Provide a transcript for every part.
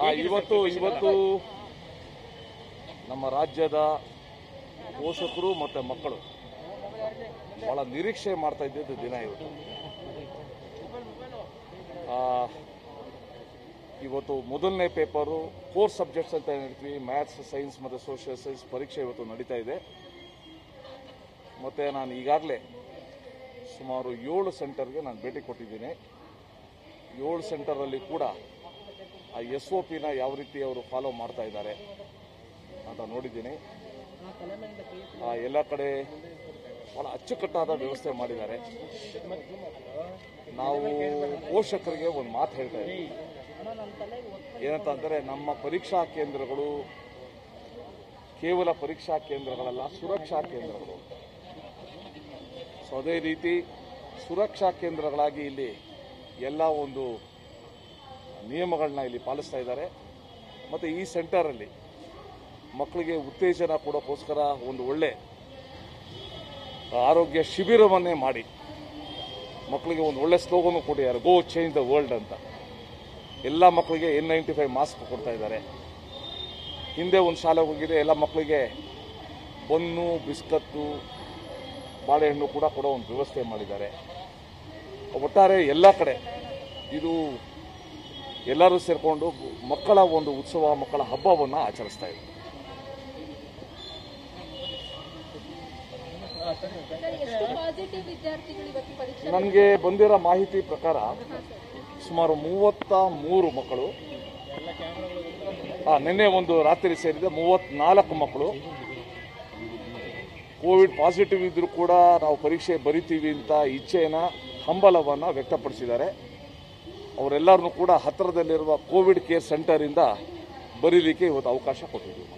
ಇವತ್ತು ನಮ್ಮ ರಾಜ್ಯದ ಪೋಷಕರು ಮತ್ತು ಮಕ್ಕಳು ಬಹಳ ನಿರೀಕ್ಷೆ ಮಾಡ್ತಾ ಇದ್ದಿದ್ದು ದಿನ ಇವತ್ತು. ಇವತ್ತು ಮೊದಲನೇ ಪೇಪರು 4 ಸಬ್ಜೆಕ್ಟ್ಸ್ ಅಂತ ಹೇಳ್ತೀವಿ, ಮ್ಯಾಥ್ಸ್, ಸೈನ್ಸ್ ಮತ್ತು ಸೋಷಿಯಲ್ ಸೈನ್ಸ್ ಪರೀಕ್ಷೆ ಇವತ್ತು ನಡೀತಾ ಇದೆ. ಮತ್ತು ನಾನು ಈಗಾಗಲೇ ಸುಮಾರು 7 ಸೆಂಟರ್ಗೆ ನಾನು ಭೇಟಿ ಕೊಟ್ಟಿದ್ದೀನಿ. 7 ಸೆಂಟರಲ್ಲಿ ಕೂಡ ಆ SOPನ ಯಾವ ರೀತಿ ಅವರು ಫಾಲೋ ಮಾಡ್ತಾ ಇದ್ದಾರೆ ಅಂತ ನೋಡಿದ್ದೀನಿ. ಎಲ್ಲ ಕಡೆ ಭಾಳ ಅಚ್ಚುಕಟ್ಟಾದ ವ್ಯವಸ್ಥೆ ಮಾಡಿದ್ದಾರೆ. ನಾವು ಪೋಷಕರಿಗೆ ಒಂದು ಮಾತು ಹೇಳ್ತಾ ಇದ್ದೀವಿ, ಏನಂತಂದರೆ ನಮ್ಮ ಪರೀಕ್ಷಾ ಕೇಂದ್ರಗಳು ಕೇವಲ ಪರೀಕ್ಷಾ ಕೇಂದ್ರಗಳಲ್ಲ, ಸುರಕ್ಷಾ ಕೇಂದ್ರಗಳು. ಸೊ ಅದೇ ರೀತಿ ಸುರಕ್ಷಾ ಕೇಂದ್ರಗಳಾಗಿ ಇಲ್ಲಿ ಎಲ್ಲ ಒಂದು ನಿಯಮಗಳನ್ನ ಇಲ್ಲಿ ಪಾಲಿಸ್ತಾ ಇದ್ದಾರೆ. ಮತ್ತು ಈ ಸೆಂಟರಲ್ಲಿ ಮಕ್ಕಳಿಗೆ ಉತ್ತೇಜನ ಕೊಡೋಕ್ಕೋಸ್ಕರ ಒಂದು ಒಳ್ಳೆ ಆರೋಗ್ಯ ಶಿಬಿರವನ್ನೇ ಮಾಡಿ ಮಕ್ಕಳಿಗೆ ಒಂದು ಒಳ್ಳೆ ಸ್ಲೋಗನ್ ಕೊಟ್ಟಿದ್ದಾರೆ, ಗೋ ಚೇಂಜ್ ದ ವರ್ಲ್ಡ್ ಅಂತ. ಎಲ್ಲ ಮಕ್ಕಳಿಗೆ N95 ಮಾಸ್ಕ್ ಕೊಡ್ತಾ ಇದ್ದಾರೆ. ಹಿಂದೆ ಒಂದು ಶಾಲೆಗೆ ಹೋಗಿದೆ, ಎಲ್ಲ ಮಕ್ಕಳಿಗೆ ಬನ್ನು, ಬಿಸ್ಕತ್ತು, ಬಾಳೆಹಣ್ಣು ಕೂಡ ಕೊಡೋ ಒಂದು ವ್ಯವಸ್ಥೆ ಮಾಡಿದ್ದಾರೆ. ಒಟ್ಟಾರೆ ಎಲ್ಲ ಕಡೆ ಇದು ಎಲ್ಲರೂ ಸೇರಿಕೊಂಡು ಮಕ್ಕಳ ಒಂದು ಉತ್ಸವ, ಮಕ್ಕಳ ಹಬ್ಬವನ್ನು ಆಚರಿಸ್ತಾ ಇದ್ದಾರೆ. ನನಗೆ ಬಂದಿರೋ ಮಾಹಿತಿ ಪ್ರಕಾರ ಸುಮಾರು 33 ಮಕ್ಕಳು, ನಿನ್ನೆ ಒಂದು ರಾತ್ರಿ ಸೇರಿದ 34 ಮಕ್ಕಳು ಕೋವಿಡ್ ಪಾಸಿಟಿವ್ ಇದ್ರೂ ಕೂಡ ನಾವು ಪರೀಕ್ಷೆ ಬರಿತೀವಿ ಅಂತ ಇಚ್ಛೆಯನ್ನು, ಹಂಬಲವನ್ನು ವ್ಯಕ್ತಪಡಿಸಿದ್ದಾರೆ. ಅವರೆಲ್ಲರನ್ನೂ ಕೂಡ ಹತ್ತಿರದಲ್ಲಿರುವ ಕೋವಿಡ್ ಕೇರ್ ಸೆಂಟರಿಂದ ಬರೀಲಿಕ್ಕೆ ಇವತ್ತು ಅವಕಾಶ ಕೊಟ್ಟಿದ್ದೀವಿ.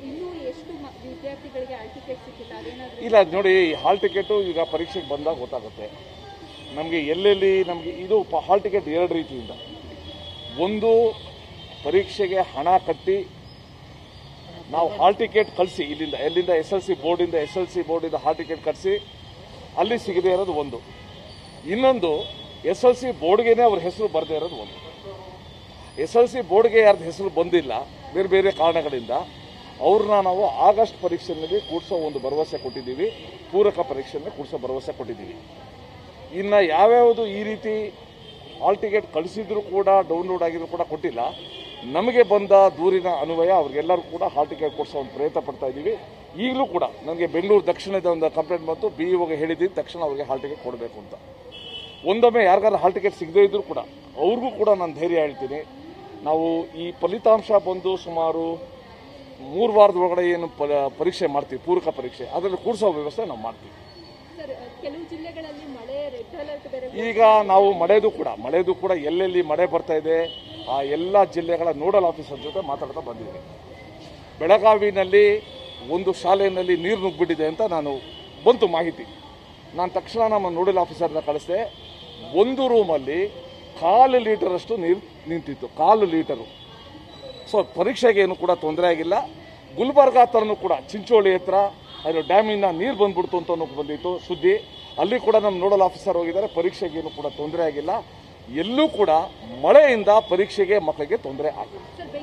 ಇಲ್ಲ ನೋಡಿ, ಹಾಲ್ ಟಿಕೆಟು ಈಗ ಪರೀಕ್ಷೆಗೆ ಬಂದಾಗ ಗೊತ್ತಾಗುತ್ತೆ ನಮಗೆ ಎಲ್ಲೆಲ್ಲಿ. ನಮಗೆ ಇದು ಹಾಲ್ ಟಿಕೆಟ್ 2 ರೀತಿಯಿಂದ. ಒಂದು, ಪರೀಕ್ಷೆಗೆ ಹಣ ಕಟ್ಟಿ ನಾವು ಹಾಲ್ ಟಿಕೆಟ್ ಕಳಿಸಿ ಎಲ್ಲಿಂದ SLC ಬೋರ್ಡಿಂದ ಹಾಲ್ ಟಿಕೆಟ್ ಕಳಿಸಿ ಅಲ್ಲಿ ಸಿಗದೆ ಇರೋದು ಒಂದು. ಇನ್ನೊಂದು, SLC ಬೋರ್ಡ್ಗೆ ಅವ್ರ ಹೆಸರು ಬರದೇ ಇರೋದು ಒಂದು. SLC ಬೋರ್ಡ್ಗೆ ಯಾರ್ದು ಹೆಸರು ಬಂದಿಲ್ಲ ಬೇರೆ ಬೇರೆ ಕಾರಣಗಳಿಂದ, ಅವ್ರನ್ನ ನಾವು ಆಗಸ್ಟ್ ಪರೀಕ್ಷೆಯಲ್ಲಿ ಕೂಡಿಸೋ ಒಂದು ಭರವಸೆ ಕೊಟ್ಟಿದ್ದೀವಿ, ಪೂರಕ ಪರೀಕ್ಷೆಯಲ್ಲಿ ಕೂಡಿಸೋ ಭರವಸೆ ಕೊಟ್ಟಿದ್ದೀವಿ. ಇನ್ನು ಯಾವ್ಯಾವುದು ಈ ರೀತಿ ಹಾಲ್ ಟಿಕೆಟ್ ಕಳಿಸಿದ್ರು ಕೂಡ ಡೌನ್ಲೋಡ್ ಆಗಿದ್ರು ಕೂಡ ಕೊಟ್ಟಿಲ್ಲ, ನಮಗೆ ಬಂದ ದೂರಿನ ಅನ್ವಯ ಅವ್ರಿಗೆಲ್ಲರೂ ಕೂಡ ಹಾಲ್ ಟಿಕೆಟ್ ಕೊಡಿಸೋ ಒಂದು ಪ್ರಯತ್ನ ಪಡ್ತಾ ಇದ್ದೀವಿ. ಈಗಲೂ ಕೂಡ ನನಗೆ ಬೆಂಗಳೂರು ದಕ್ಷಿಣದ ಒಂದು ಕಂಪ್ಲೇಂಟ್ ಬಂತು, BEOಗೆ ಹೇಳಿದ್ದೀನಿ ತಕ್ಷಣ ಅವ್ರಿಗೆ ಹಾಲ್ ಟಿಕೆಟ್ ಕೊಡಬೇಕು ಅಂತ. ಒಂದೊಮ್ಮೆ ಯಾರಿಗಾರು ಹಾಲ್ ಟಿಕೆಟ್ ಸಿಗದೇ ಇದ್ರೂ ಕೂಡ ಅವ್ರಿಗೂ ಕೂಡ ನಾನು ಧೈರ್ಯ ಹೇಳ್ತೀನಿ, ನಾವು ಈ ಫಲಿತಾಂಶ ಬಂದು ಸುಮಾರು 3 ವಾರದ ಒಳಗಡೆ ಏನು ಪರೀಕ್ಷೆ ಮಾಡ್ತೀವಿ, ಪೂರಕ ಪರೀಕ್ಷೆ, ಅದರಲ್ಲಿ ಕೂಡಿಸೋ ವ್ಯವಸ್ಥೆ ನಾವು ಮಾಡ್ತೀವಿ. ಈಗ ನಾವು ಮಳೆದು ಕೂಡ ಎಲ್ಲೆಲ್ಲಿ ಮಳೆ ಬರ್ತಾ ಇದೆ ಆ ಎಲ್ಲ ಜಿಲ್ಲೆಗಳ ನೋಡಲ್ ಆಫೀಸರ್ ಜೊತೆ ಮಾತಾಡ್ತಾ ಬಂದಿದ್ದೀನಿ. ಬೆಳಗಾವಿನಲ್ಲಿ ಒಂದು ಶಾಲೆಯಲ್ಲಿ ನೀರು ನುಗ್ಗಿಬಿಟ್ಟಿದೆ ಅಂತ ಬಂತು ಮಾಹಿತಿ. ನಾನು ತಕ್ಷಣ ನಮ್ಮ ನೋಡಲ್ ಆಫೀಸರ್ನ ಕಳಿಸಿದೆ. ಒಂದು ರೂಮಲ್ಲಿ 1/4 ಲೀಟರಷ್ಟು ನೀರು ನಿಂತಿತ್ತು, 1/4 ಲೀಟರು. ಸೊ ಪರೀಕ್ಷೆಗೆ ಏನು ಕೂಡ ತೊಂದರೆ ಆಗಿಲ್ಲ. ಗುಲ್ಬರ್ಗಾ ಹತ್ರನೂ ಕೂಡ ಚಿಂಚೋಳಿ ಹತ್ರ ಅದು ಡ್ಯಾಮಿಂದ ನೀರು ಬಂದ್ಬಿಡ್ತು ಅಂತ ಬಂದಿತ್ತು ಸುದ್ದಿ. ಅಲ್ಲಿ ಕೂಡ ನಮ್ಮ ನೋಡಲ್ ಆಫೀಸರ್ ಹೋಗಿದ್ದಾರೆ, ಪರೀಕ್ಷೆಗೇನು ಕೂಡ ತೊಂದರೆ ಆಗಿಲ್ಲ. ಎಲ್ಲೂ ಕೂಡ ಮಳೆಯಿಂದ ಪರೀಕ್ಷೆಗೆ ಮಕ್ಕಳಿಗೆ ತೊಂದರೆ ಆಗಿಲ್ಲ.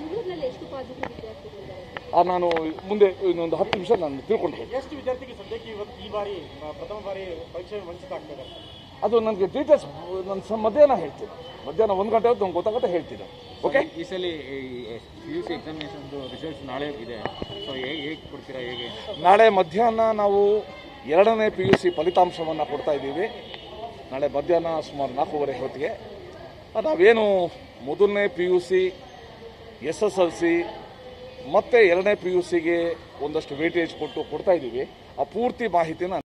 ನಾನು ಮುಂದೆ ಇನ್ನೊಂದು 10 ನಿಮಿಷ ನಾನು ತಿಳ್ಕೊಂಡು ಎಷ್ಟು ವಿದ್ಯಾರ್ಥಿಗೆ ಸದ್ಯಕ್ಕೆ ಈ ಬಾರಿ ಪ್ರಥಮ ಬಾರಿ ಪರೀಕ್ಷೆ ವಂಚಿತ ಆಗ್ತದೆ? ಅದು ನನಗೆ ಡೀಟೇಲ್ಸ್ ನಾನು ಮಧ್ಯಾಹ್ನ ಹೇಳ್ತೀನಿ, ಮಧ್ಯಾಹ್ನ 1 ಗಂಟೆ ಹೊತ್ತು ನಮ್ಗೆ ಗೊತ್ತಾಗುತ್ತೆ, ಹೇಳ್ತೀನಿ. ಓಕೆ, ಈ ಸಲ PUC ಎಕ್ಸಾಮಿನೇಷನ್ ರಿಸಲ್ಟ್ಸ್ ನಾಳೆ ಇದೆ, ಸೊ ಹೇಗೆ ಕೊಡ್ತೀರಾ? ಹೇಗೆ ನಾಳೆ ಮಧ್ಯಾಹ್ನ ನಾವು 2ನೇ PUC ಫಲಿತಾಂಶವನ್ನು ಕೊಡ್ತಾ ಇದ್ದೀವಿ. ನಾಳೆ ಮಧ್ಯಾಹ್ನ ಸುಮಾರು 4:30 ಹೊತ್ತಿಗೆ ನಾವೇನು ಮೊದಲನೇ PUC, SSLC ಮತ್ತು 2ನೇ PUCಗೆ ಒಂದಷ್ಟು ವೇಟೇಜ್ ಕೊಡ್ತಾ ಇದ್ದೀವಿ. ಆ ಪೂರ್ತಿ ಮಾಹಿತಿನ